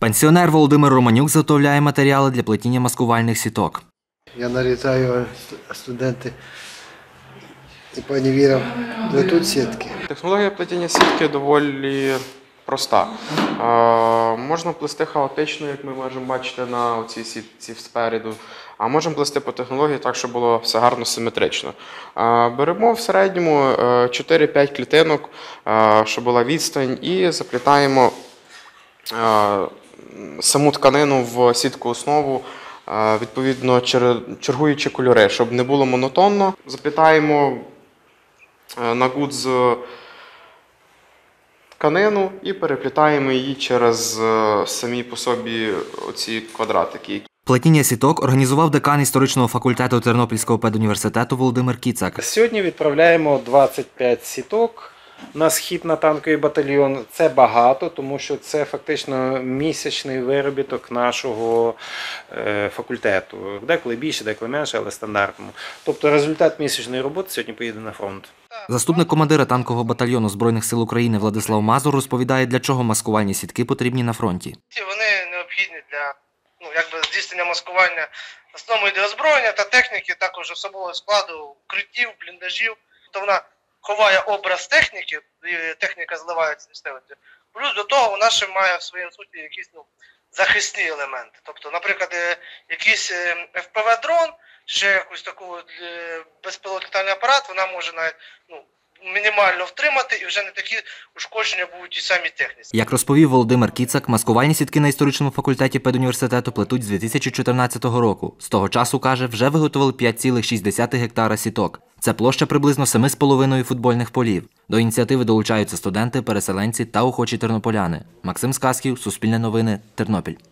Пенсіонер Володимир Романюк заготовляє матеріали для плетіння маскувальних сіток. Я нарізаю, студенти і пані Віра плетуть сітки. Технологія плетіння сітки доволі проста. Можна плести хаотично, як ми можемо бачити на цій сітці спереду, а можемо плести по технології так, щоб було все гарно симетрично. Беремо в середньому 4-5 клітинок, щоб була відстань, і заплітаємо саму тканину в сітку основу, відповідно чергуючи кольори, щоб не було монотонно. Заплітаємо на гудз тканину і переплітаємо її через самі по собі оці квадратики. Плетіння сіток організував декан історичного факультету Тернопільського педуніверситету Володимир Кіцак. Сьогодні відправляємо 25 сіток на схід на танковий батальйон. Це багато, тому що це фактично місячний виробіток нашого факультету. Деколи більше, деколи менше, але стандартному. Тобто результат місячної роботи сьогодні поїде на фронт. Заступник командира танкового батальйону Збройних сил України Владислав Мазур розповідає, для чого маскувальні сітки потрібні на фронті. Вони необхідні для здійснення маскування основного виду озброєння та техніки, також особового складу, укриттів, бліндажів. Тобто вона ховає образ техніки, і техніка зливається з місцевості. Плюс до того вона ще має в своєму суті якісь захисні елементи. Тобто, наприклад, якийсь FPV-дрон, ще якийсь таку безпілотний літальний апарат, вона може навіть мінімально втримати, і вже не такі ушкодження будуть і самі техніці. Як розповів Володимир Кіцак, маскувальні сітки на історичному факультеті педуніверситету плетуть з 2014 року. З того часу, каже, вже виготовили 5,6 гектара сіток. Це площа приблизно 7,5 футбольних полів. До ініціативи долучаються студенти, переселенці та охочі тернополяни. Максим Сказків, Суспільне новини, Тернопіль.